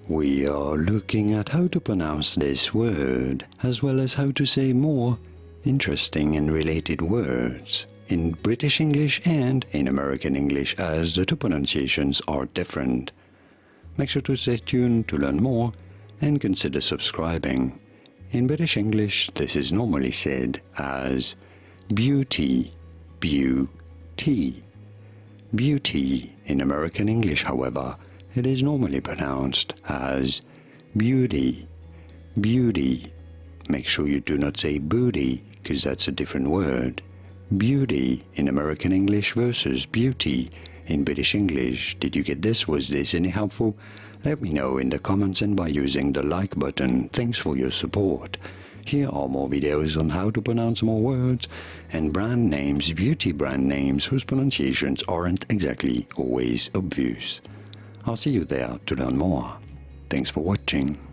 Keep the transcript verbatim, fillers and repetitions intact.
We are looking at how to pronounce this word, as well as how to say more interesting and related words in British English and in American English, as the two pronunciations are different. Make sure to stay tuned to learn more and consider subscribing. In British English, this is normally said as beauty, beauty. Beauty. In American English, however, it is normally pronounced as beauty, beauty. Make sure you do not say booty, because that's a different word. Beauty in American English versus beauty in British English. Did you get this? Was this any helpful? Let me know in the comments and by using the like button. Thanks for your support. Here are more videos on how to pronounce more words and brand names, beauty brand names whose pronunciations aren't exactly always obvious. I'll see you there to learn more. Thanks for watching.